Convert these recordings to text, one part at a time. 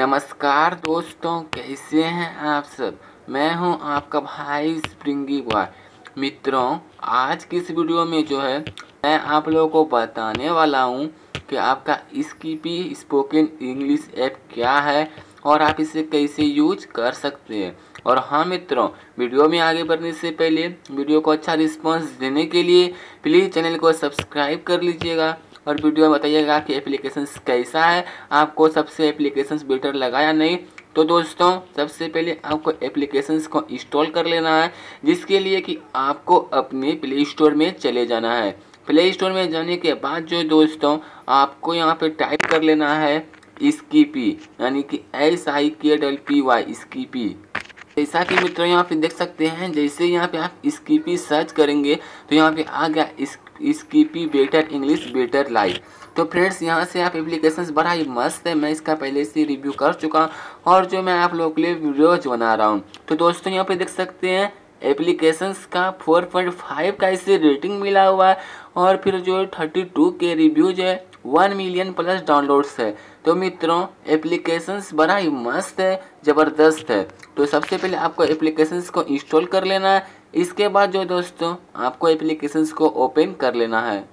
नमस्कार दोस्तों, कैसे हैं आप सब। मैं हूं आपका भाई स्प्रिंगी बॉय। मित्रों, आज की इस वीडियो में जो है मैं आप लोगों को बताने वाला हूं कि आपका स्किपी स्पोकन इंग्लिश ऐप क्या है और आप इसे कैसे यूज कर सकते हैं। और हाँ मित्रों, वीडियो में आगे बढ़ने से पहले वीडियो को अच्छा रिस्पांस देने के लिए प्लीज़ चैनल को सब्सक्राइब कर लीजिएगा और वीडियो में बताइएगा कि एप्लीकेशंस कैसा है, आपको सबसे एप्लीकेशंस बेटर लगा या नहीं। तो दोस्तों, सबसे पहले आपको एप्लीकेशंस को इंस्टॉल कर लेना है, जिसके लिए कि आपको अपने प्ले स्टोर में चले जाना है। प्ले स्टोर में जाने के बाद जो दोस्तों आपको यहाँ पे टाइप कर लेना है स्किपी, यानी कि SIKPY स्किपी। जैसा कि मित्रों यहाँ पे देख सकते हैं, जैसे यहाँ पे आप स्किपी सर्च करेंगे तो यहाँ पे आ गया Skippy better English better life. तो फ्रेंड्स, यहाँ से आप एप्लीकेशंस बड़ा ही मस्त है, मैं इसका पहले से रिव्यू कर चुका हूँ और जो मैं आप लोगों के लिए वीडियोज बना रहा हूँ। तो दोस्तों यहाँ पे देख सकते हैं एप्लीकेशंस का 4.5 का इसे रेटिंग मिला हुआ है और फिर जो 32 के रिव्यूज है, 1 मिलियन प्लस डाउनलोड्स है। तो मित्रों, एप्लीकेशंस बड़ा ही मस्त है, ज़बरदस्त है। तो सबसे पहले आपको एप्लीकेशंस को इंस्टॉल कर लेना है। इसके बाद जो दोस्तों आपको एप्लीकेशंस को ओपन कर लेना है।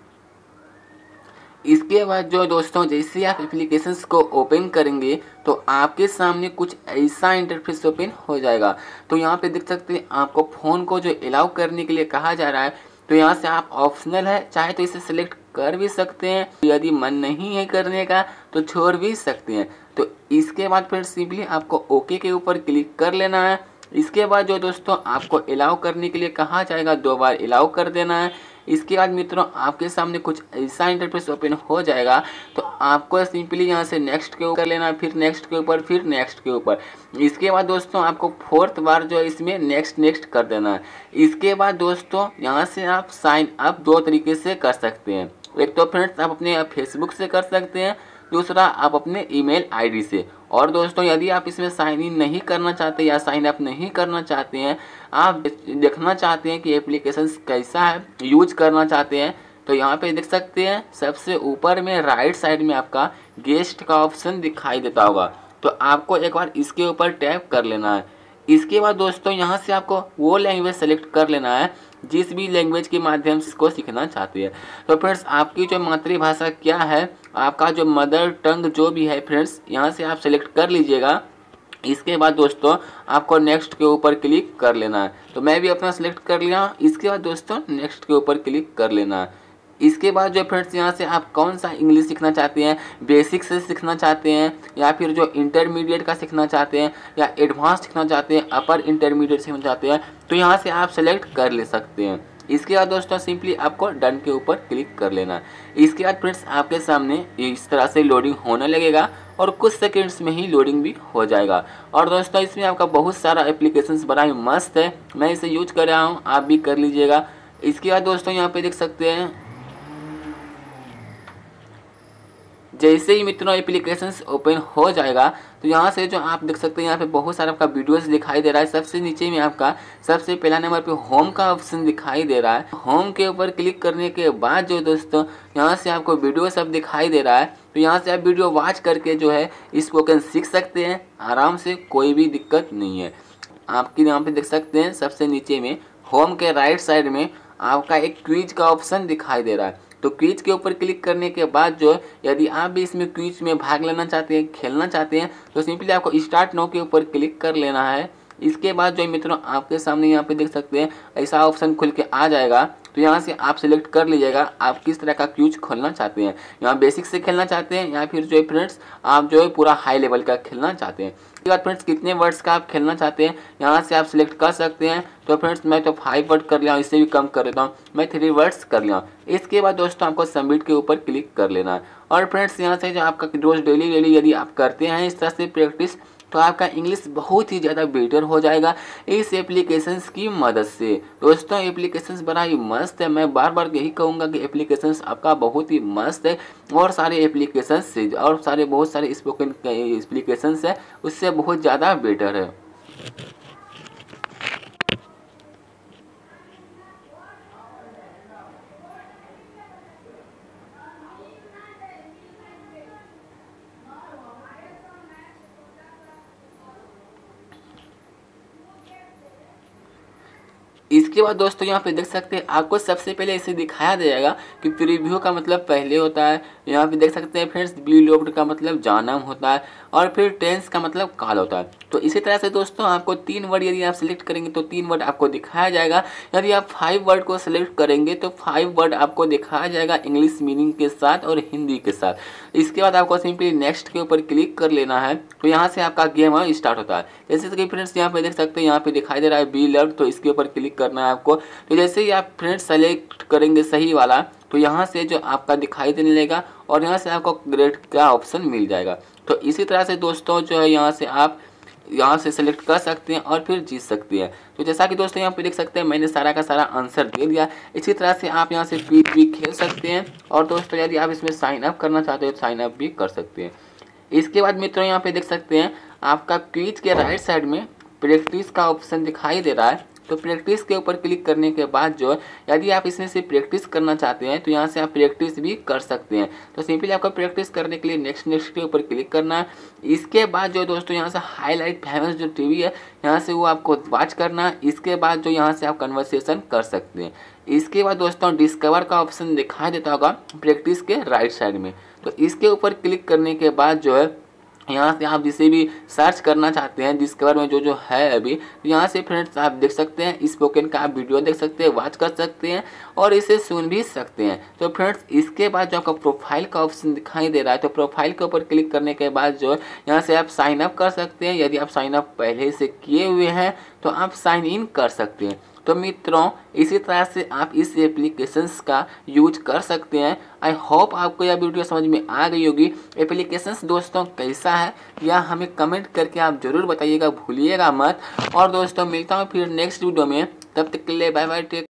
इसके बाद जो दोस्तों जैसे आप एप्लीकेशंस को ओपन करेंगे तो आपके सामने कुछ ऐसा इंटरफेस ओपन हो जाएगा। तो यहाँ पे देख सकते हैं आपको फ़ोन को जो अलाउ करने के लिए कहा जा रहा है, तो यहाँ से आप ऑप्शनल है, चाहे तो इसे सिलेक्ट कर भी सकते हैं, यदि मन नहीं है करने का तो छोड़ भी सकते हैं। तो इसके बाद फिर सिंपली आपको ओके के ऊपर क्लिक कर लेना है। इसके बाद जो दोस्तों आपको अलाउ करने के लिए कहा जाएगा, 2 बार अलाउ कर देना है। इसके बाद मित्रों आपके सामने कुछ ऐसा इंटरफेस ओपन हो जाएगा। तो आपको सिंपली यहाँ से नेक्स्ट के ऊपर लेना है, फिर नेक्स्ट के ऊपर, फिर नेक्स्ट के ऊपर। इसके बाद दोस्तों आपको 4th बार जो है इसमें नेक्स्ट नेक्स्ट कर देना है। इसके बाद दोस्तों यहाँ से आप साइन अप 2 तरीके से कर सकते हैं। एक तो फ्रेंड्स आप अपने फेसबुक से कर सकते हैं, दूसरा आप अपने ईमेल आईडी से। और दोस्तों यदि आप इसमें साइन इन नहीं करना चाहते या साइन अप नहीं करना चाहते हैं, आप देखना चाहते हैं कि एप्लीकेशन कैसा है, यूज करना चाहते हैं, तो यहाँ पे देख सकते हैं सबसे ऊपर में राइट साइड में आपका गेस्ट का ऑप्शन दिखाई देता होगा। तो आपको एक बार इसके ऊपर टैप कर लेना है। इसके बाद दोस्तों यहाँ से आपको वो लैंग्वेज सेलेक्ट कर लेना है जिस भी लैंग्वेज के माध्यम से इसको सीखना चाहते हैं। तो फ्रेंड्स आपकी जो मातृभाषा क्या है, आपका जो मदर टंग जो भी है फ्रेंड्स, यहाँ से आप सेलेक्ट कर लीजिएगा। इसके बाद दोस्तों आपको नेक्स्ट के ऊपर क्लिक कर लेना है। तो मैं भी अपना सेलेक्ट कर लिया। इसके बाद दोस्तों नेक्स्ट के ऊपर क्लिक कर लेना है। इसके बाद जो फ्रेंड्स यहाँ से आप कौन सा इंग्लिश सीखना चाहते हैं, बेसिक से सीखना चाहते हैं या फिर जो इंटरमीडिएट का सीखना चाहते हैं या एडवांस सीखना चाहते हैं, अपर इंटरमीडिएट सीखना चाहते हैं, तो यहाँ से आप सेलेक्ट कर ले सकते हैं। इसके बाद दोस्तों सिंपली आपको डन के ऊपर क्लिक कर लेना है। इसके बाद फ्रेंड्स आपके सामने इस तरह से लोडिंग होने लगेगा और कुछ सेकंड्स में ही लोडिंग भी हो जाएगा। और दोस्तों इसमें आपका बहुत सारा एप्लीकेशंस बड़ा ही मस्त है, मैं इसे यूज कर रहा हूँ, आप भी कर लीजिएगा। इसके बाद दोस्तों यहाँ पे देख सकते हैं जैसे ही मित्रों एप्लीकेशंस ओपन हो जाएगा तो यहाँ से जो आप देख सकते हैं यहाँ पे बहुत सारा आपका वीडियोस दिखाई दे रहा है। सबसे नीचे में आपका सबसे पहला नंबर पे होम का ऑप्शन दिखाई दे रहा है। होम के ऊपर क्लिक करने के बाद जो दोस्तों यहाँ से आपको वीडियो सब दिखाई दे रहा है। तो यहाँ से आप वीडियो वॉच करके जो है स्पोकन सीख सकते हैं आराम से, कोई भी दिक्कत नहीं है। आपके यहाँ पे देख सकते हैं सबसे नीचे में होम के राइट साइड में आपका एक क्विज का ऑप्शन दिखाई दे रहा है। तो क्विज के ऊपर क्लिक करने के बाद जो यदि आप भी इसमें क्विज में भाग लेना चाहते हैं, खेलना चाहते हैं, तो सिंपली आपको स्टार्ट नाउ के ऊपर क्लिक कर लेना है। इसके बाद जो मित्रों आपके सामने यहाँ पे देख सकते हैं ऐसा ऑप्शन खुल के आ जाएगा। तो यहाँ से आप सिलेक्ट कर लीजिएगा आप किस तरह का क्विज खोलना चाहते हैं, यहाँ बेसिक से खेलना चाहते हैं या फिर जो है फ्रेंड्स आप जो है पूरा हाई लेवल का खेलना चाहते हैं। इसके बाद फ्रेंड्स कितने वर्ड्स का आप खेलना चाहते हैं यहाँ से आप सिलेक्ट कर सकते हैं। तो फ्रेंड्स मैं तो 5 वर्ड कर लिया हूँ, इससे भी कम कर देता हूँ, मैं 3 वर्ड्स कर लिया हूँ। इसके बाद दोस्तों आपको सबमिट के ऊपर क्लिक कर लेना है। और फ्रेंड्स यहाँ से जो आपका रोज़ डेली यदि आप करते हैं इस तरह से प्रैक्टिस, तो आपका इंग्लिश बहुत ही ज़्यादा बेटर हो जाएगा इस एप्लीकेशंस की मदद से। दोस्तों एप्लीकेशंस बड़ा ही मस्त है, मैं बार बार यही कहूँगा कि एप्लीकेशंस आपका बहुत ही मस्त है। और सारे एप्लीकेशंस से और सारे बहुत सारे स्पोकन एप्लीकेशंस है उससे बहुत ज़्यादा बेटर है। इसके बाद दोस्तों यहाँ पे देख सकते हैं आपको सबसे पहले इसे दिखाया जाएगा कि प्रीव्यू का मतलब पहले होता है। यहाँ पे देख सकते हैं फ्रेंड्स बिलोव्ड का मतलब जानम होता है और फिर टेंस का मतलब काल होता है। तो इसी तरह से दोस्तों आपको 3 वर्ड यदि आप सिलेक्ट करेंगे तो 3 वर्ड आपको दिखाया जाएगा। यदि आप 5 वर्ड को सिलेक्ट करेंगे तो 5 वर्ड आपको दिखाया जाएगा इंग्लिश मीनिंग के साथ और हिंदी के साथ। इसके बाद आपको सिंपली नेक्स्ट के ऊपर क्लिक कर लेना है। तो यहाँ से आपका गेम स्टार्ट होता है। जैसे कि फ्रेंड्स यहाँ पे देख सकते हैं यहाँ पे दिखाई दे रहा है बी लव्ड, तो इसके ऊपर क्लिक करना है आपको। तो जैसे ही आप फ्रेंड्स सेलेक्ट करेंगे सही वाला तो यहाँ से जो आपका दिखाई देने लगेगा और यहाँ से आपको ग्रेड का ऑप्शन मिल जाएगा। तो इसी तरह से दोस्तों जो है यहाँ से आप यहाँ से सेलेक्ट कर सकते हैं और फिर जीत सकते हैं। तो जैसा कि दोस्तों यहाँ पे देख सकते हैं मैंने सारा का सारा आंसर दे दिया। इसी तरह से आप यहाँ से क्विज भी खेल सकते हैं और दोस्तों यदि आप इसमें साइन अप करना चाहते हो तो साइन अप भी कर सकते हैं। इसके बाद मित्रों यहाँ पे देख सकते हैं आपका क्विज के राइट साइड में प्रैक्टिस का ऑप्शन दिखाई दे रहा है। तो प्रैक्टिस के ऊपर क्लिक करने के बाद जो यदि आप इसमें से प्रैक्टिस करना चाहते हैं तो यहाँ से आप प्रैक्टिस भी कर सकते हैं। तो सिंपली आपको प्रैक्टिस करने के लिए नेक्स्ट के ऊपर क्लिक करना है। इसके बाद जो दोस्तों यहाँ से हाईलाइट फेमस जो टीवी है यहाँ से वो आपको वॉच करना है। इसके बाद जो यहाँ से आप कन्वर्सेशन कर सकते हैं। इसके बाद दोस्तों डिस्कवर का ऑप्शन दिखाई देता होगा प्रैक्टिस के राइट साइड में। तो इसके ऊपर क्लिक करने के बाद जो है यहाँ से आप जिसे भी सर्च करना चाहते हैं डिस्कवर में जो है अभी, तो यहाँ से फ्रेंड्स आप देख सकते हैं स्पोकन का आप वीडियो देख सकते हैं, वॉच कर सकते हैं और इसे सुन भी सकते हैं। तो फ्रेंड्स इसके बाद जो आपका प्रोफाइल का ऑप्शन दिखाई दे रहा है तो प्रोफाइल के ऊपर क्लिक करने के बाद जो यहाँ से आप साइन अप कर सकते हैं। यदि आप साइन अप पहले से किए हुए हैं तो आप साइन इन कर सकते हैं। तो मित्रों इसी तरह से आप इस एप्लीकेशंस का यूज कर सकते हैं। आई होप आपको यह वीडियो समझ में आ गई होगी। एप्लीकेशंस दोस्तों कैसा है या हमें कमेंट करके आप ज़रूर बताइएगा, भूलिएगा मत। और दोस्तों मिलता हूँ फिर नेक्स्ट वीडियो में, तब तक के लिए बाय बाय टेक।